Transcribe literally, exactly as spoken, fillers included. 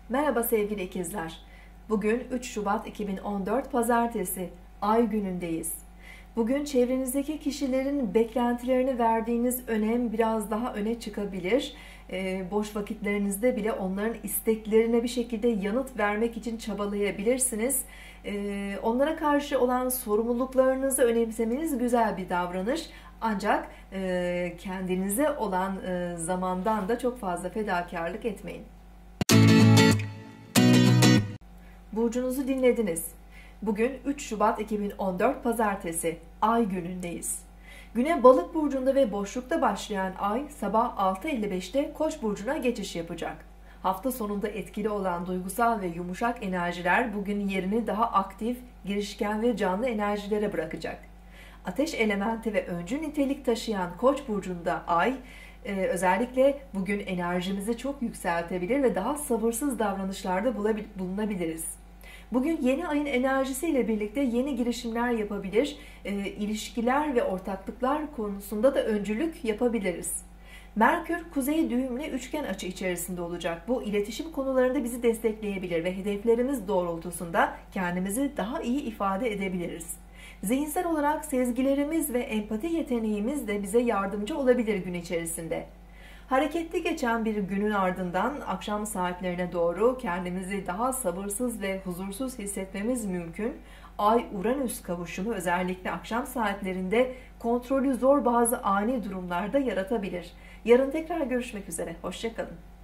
Merhaba sevgili ikizler. Bugün üç Şubat iki bin on dört Pazartesi, Ay günündeyiz. Bugün çevrenizdeki kişilerin beklentilerine verdiğiniz önem biraz daha öne çıkabilir. Ee, boş vakitlerinizde bile onların isteklerine bir şekilde yanıt vermek için çabalayabilirsiniz. Ee, onlara karşı olan sorumluluklarınızı önemsemeniz güzel bir davranış. Ancak e, kendinize olan e, zamandan da çok fazla fedakarlık etmeyin. Burcunuzu dinlediniz. Bugün üç Şubat iki bin on dört Pazartesi, Ay günündeyiz. Güne Balık burcunda ve boşlukta başlayan Ay sabah altı elli beşte Koç burcuna geçiş yapacak. Hafta sonunda etkili olan duygusal ve yumuşak enerjiler bugün yerini daha aktif, girişken ve canlı enerjilere bırakacak. Ateş elementi ve öncü nitelik taşıyan Koç burcunda Ay Ee, özellikle bugün enerjimizi çok yükseltebilir ve daha sabırsız davranışlarda bulunabiliriz. Bugün yeni ayın enerjisiyle birlikte yeni girişimler yapabilir, e, ilişkiler ve ortaklıklar konusunda da öncülük yapabiliriz. Merkür kuzey düğümle üçgen açı içerisinde olacak. Bu iletişim konularında bizi destekleyebilir ve hedeflerimiz doğrultusunda kendimizi daha iyi ifade edebiliriz. Zihinsel olarak sezgilerimiz ve empati yeteneğimiz de bize yardımcı olabilir gün içerisinde. Hareketli geçen bir günün ardından akşam saatlerine doğru kendimizi daha sabırsız ve huzursuz hissetmemiz mümkün. Ay-Uranüs kavuşumu özellikle akşam saatlerinde kontrolü zor bazı ani durumlarda yaratabilir. Yarın tekrar görüşmek üzere. Hoşça kalın.